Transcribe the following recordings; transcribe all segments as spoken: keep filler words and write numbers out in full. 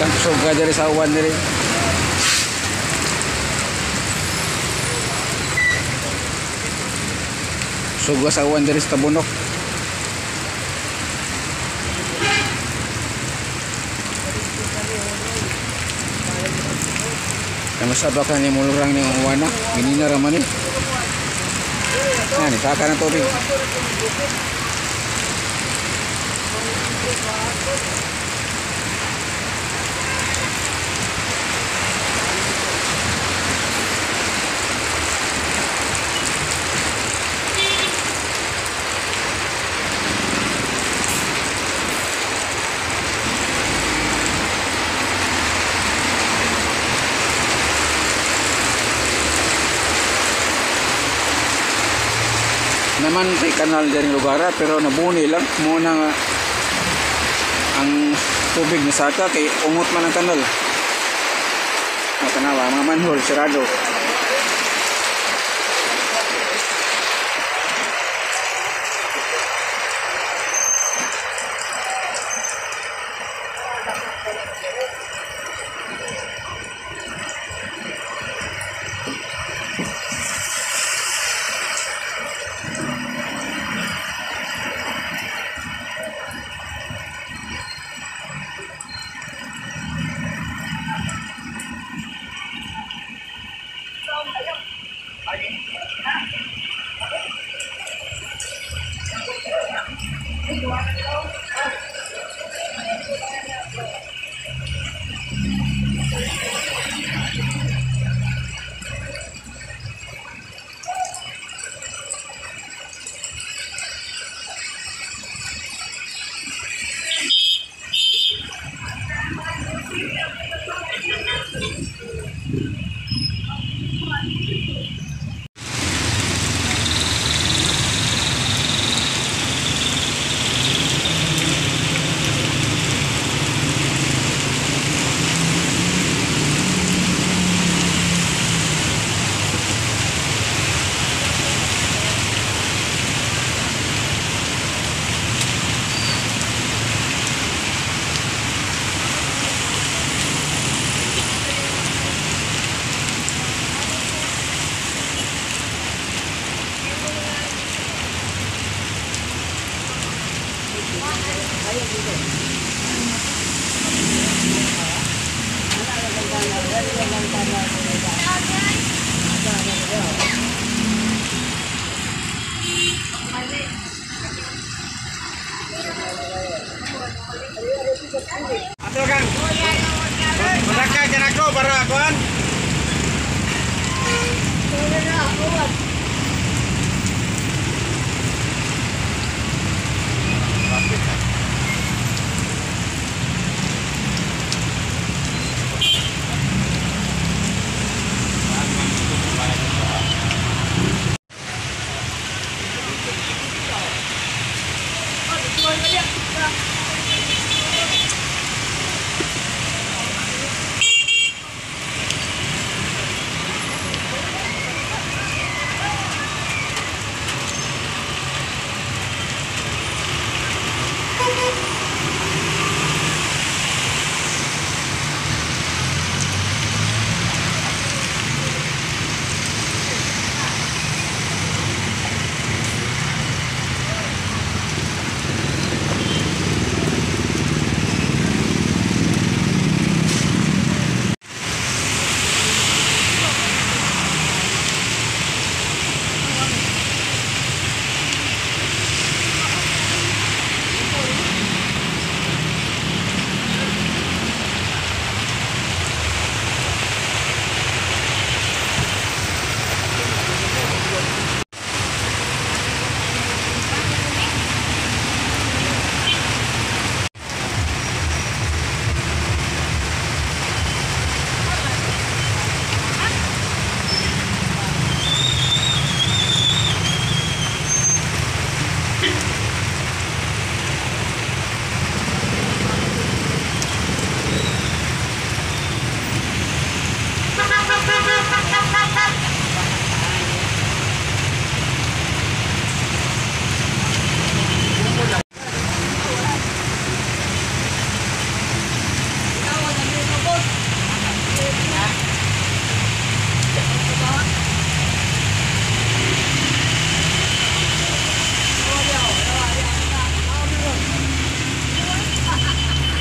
suga dari sa uwan diri. Suga sa uwan diri sa tabunok. Kaya masyado ka ni mulurang ni uwan na. Ginina raman eh. Yan, saka ng tubig. Naman kay kanal dari lugar pero nabuni lang muna nga ang tubig na saka kay ungot man ang kanal. Matanawa mga manhole sirado. Ato kan. Madaka jan ako para kuan.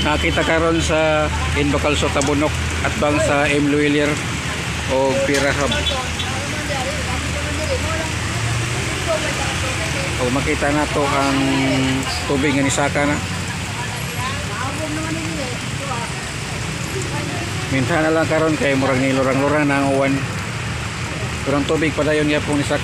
Nakita karon sa Inbacalso Tabunok at bang sa M. Luilier o Pirahab. O makita na to ang tubig nga nisaka na. Minta na lang karon kay murag nilurang-lurang na ang uwan. Pero ang tubig padayon niya pong nisaka.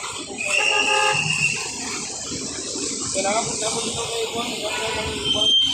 Kailangan po dapat ito kayo buwan.